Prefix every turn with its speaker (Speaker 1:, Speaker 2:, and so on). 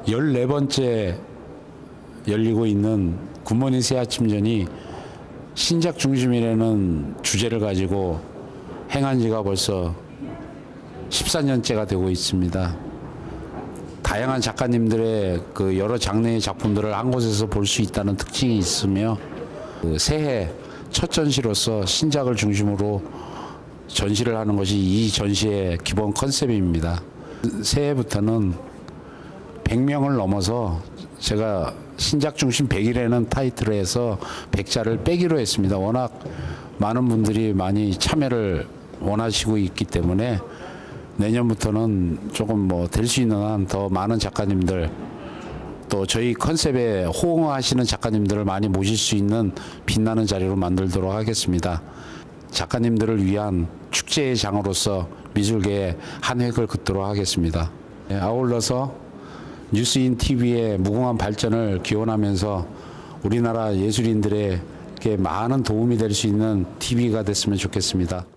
Speaker 1: 14번째 열리고 있는 굿모닝 새아침전이 신작 중심이라는 주제를 가지고 행한 지가 벌써 14년째가 되고 있습니다. 다양한 작가님들의 그 여러 장르의 작품들을 한 곳에서 볼 수 있다는 특징이 있으며, 그 새해 첫 전시로서 신작을 중심으로 전시를 하는 것이 이 전시의 기본 컨셉입니다. 새해부터는 100명을 넘어서 제가 신작 중심 100일에는 타이틀을 해서 100자를 빼기로 했습니다. 워낙 많은 분들이 많이 참여를 원하시고 있기 때문에 내년부터는 조금 될 수 있는 한 더 많은 작가님들, 또 저희 컨셉에 호응하시는 작가님들을 많이 모실 수 있는 빛나는 자리로 만들도록 하겠습니다. 작가님들을 위한 축제의 장으로서 미술계에 한 획을 긋도록 하겠습니다. 아울러서 뉴스인 TV의 무궁한 발전을 기원하면서 우리나라 예술인들에게 많은 도움이 될 수 있는 TV가 됐으면 좋겠습니다.